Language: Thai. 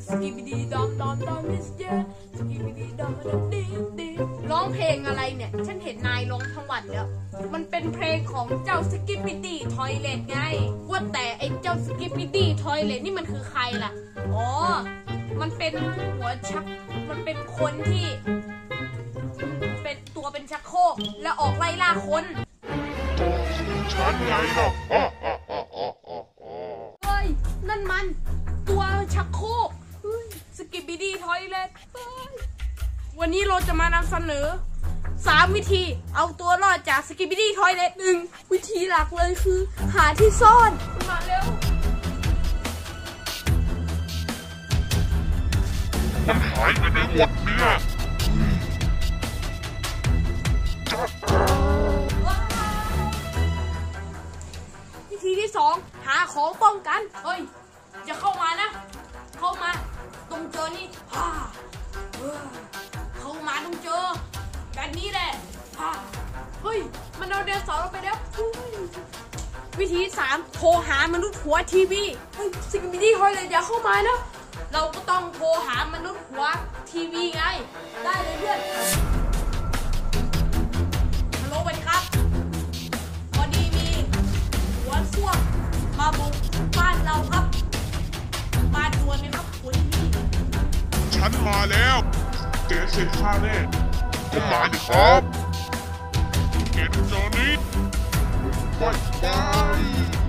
สกิบิดีดอมดอมดอมดิสเยสกิบิดีดอมดอมดิดิร้องเพลงอะไรเนี่ยฉันเห็นนายร้องทั้งวันแล้วมันเป็นเพลงของเจ้าสกิบิดีทอยเลทไงว่าแต่ไอ้เจ้าสกิบิดีทอยเลทนี่มันคือใครล่ะอ๋อมันเป็นหัวชักมันเป็นคนที่เป็นตัวเป็นชักโครกแล้วออกไล่ล่าคนฉันไงล่ะเฮ้ยนั่นมันตัวชักโครกสกิปปี้ดีทอยเลทวันนี้เราจะมานำเสนอ3 วิธีเอาตัวรอดจากสกิปปี้ดีทอยเลท1วิธีหลักเลยคือหาที่ซ่อนมาเร็วมันหายไปในหมดเนี่ยวิธีที่2หาของป้องกันเฮ้ยอย่าเข้ามานะเข้ามาตรงเจอนี่เข้ามาตรงเจอแบบนี้แหละเฮ้ยมันเอาเดินสอนเราไปแล้ววิธี3โทรหามนุษย์หัวทีวีเฮ้ยสกิปปี้ดีทอยเลทอย่าเข้ามานะเราก็ต้องโทรหามนุษย์หัวทีวีไงได้เลยเพื่อนฮัลโหลสวัสดีครับพอดีมีหัวส้วมมาบุกบ้านเราครับมาด่วนเลยครับหัวทีวีฉันมาแล้วเจ๊เสร็จข้าแน่ก็มาดิครับเห็นจอนี้ไป